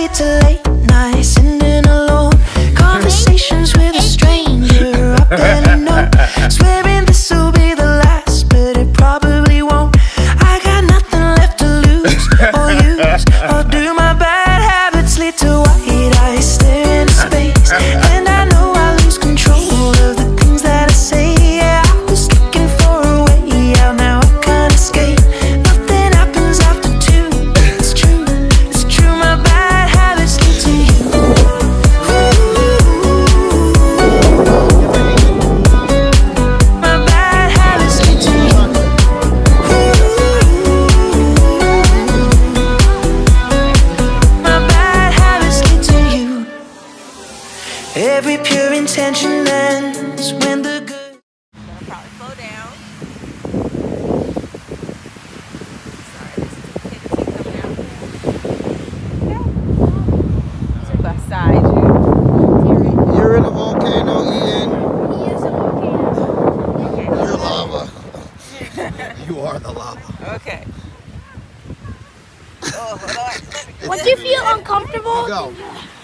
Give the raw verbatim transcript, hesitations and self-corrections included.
lead to late nights, sitting alone, conversations with a stranger up in a note, swearing this will be the last, but it probably won't. I got nothing left to lose or use, or do my bad habits lead to white eyes staring into space? And I know I lose control of the things that I say. Yeah, I was looking for a way out, now I can't escape. Nothing happens after two. It's true, it's true, my bad habits lead to you. My bad habits lead to you. My bad habits lead to you. Every pure intention ends when the good. Gonna probably slow down. Sorry, this is the kid that's coming out. Yeah. To beside you. You're in a volcano, Ian. He is a volcano. You're lava. You are the lava. Okay. Oh, hold on. Let me- Once you feel uncomfortable, Go.